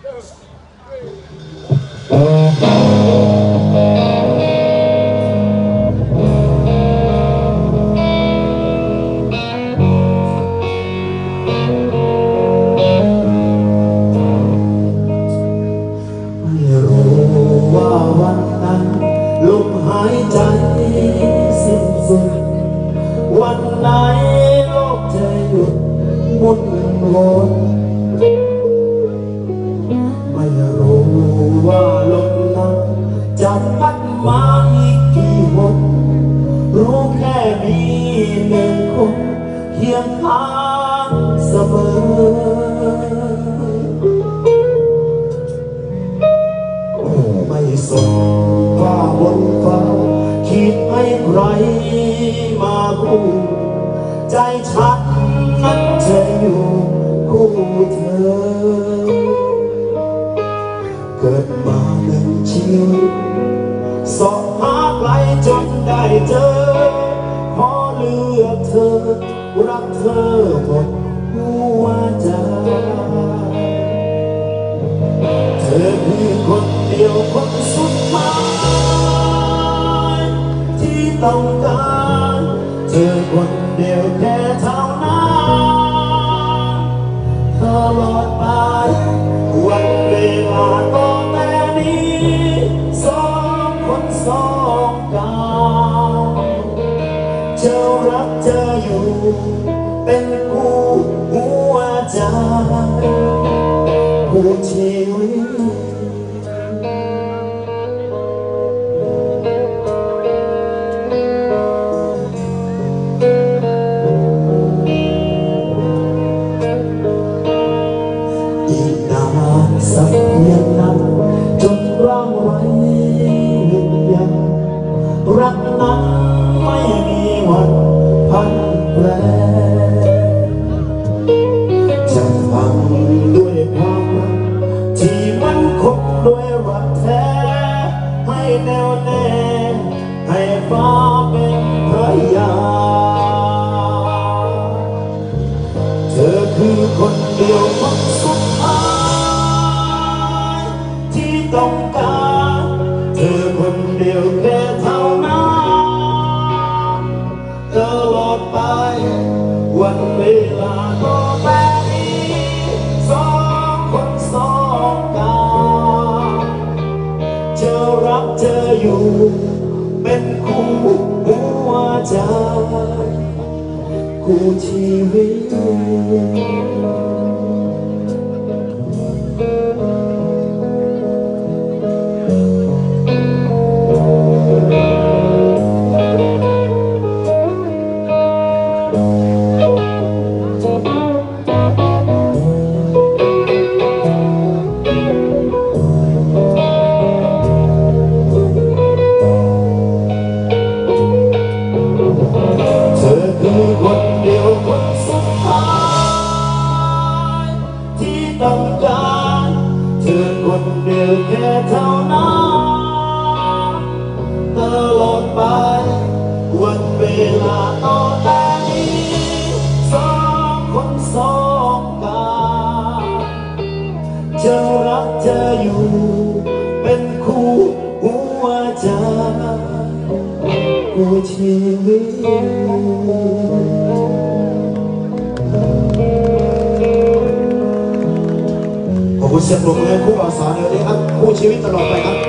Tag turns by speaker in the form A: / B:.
A: วันไหนโลกจะหยุดหมุนวนไม่รู้ว่าลมนั้นจะพัดมาอีกกี่หนรู้แค่มีหนึ่งคนเคียงข้างเสมอไม่สนว่าบนฟ้าคิดให้ใครมาคู่ใจฉันนั้นจะอยู่คู่เธอเกิดมาหนึ่งชีวิตสอบหาไกลจนได้เจอขอเลือกเธอรักเธอหมดหัวใจเธอคือคนเดียวคนสุดท้ายที่ต้องการเธอคนเดียวแค่เท่านั้นตลอดไปวันเวลาต่อแต่นี้สองคนสองกายจะรักเธออยู่เป็นคู่หัวใจคู่ชีวิตสักเพียงนั้นจนร่างไว้วิญญาณรักนั้นไม่มีวันพันแปรจะฟังด้วยความรักที่มันคงด้วยรักแท้ให้แน่วแน่ให้ฟ้าเป็นพยานเธอคือคนเดียวคนสุดท้ายต้องการเธอคนเดียวแค่เท่านั้นตลอดไปวันเวลาก็แบบนี้สองคนสองกายจะรักเธออยู่เป็นคู่หัวใจคู่ชีวิตต้องการเธอคนเดียวแค่เท่านั้นตลอดไปวันเวลาต่อแต่นี้สองคนสองกายจะรักเธออยู่เป็นคู่หัวใจคู่ชีวิตขอบคุณเสียงปรบมือให้คู่บ่าวสาวในวันนี้ครับคู่ชีวิตตลอดไปครับ